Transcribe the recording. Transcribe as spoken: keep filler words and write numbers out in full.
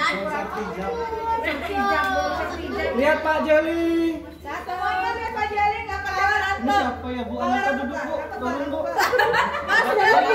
Lihat Pak Jeli. Satu lihat Pak Jeli nggak pakai. Ini siapa ya Bu? Anak duduk Bu. Turun Bu. Mas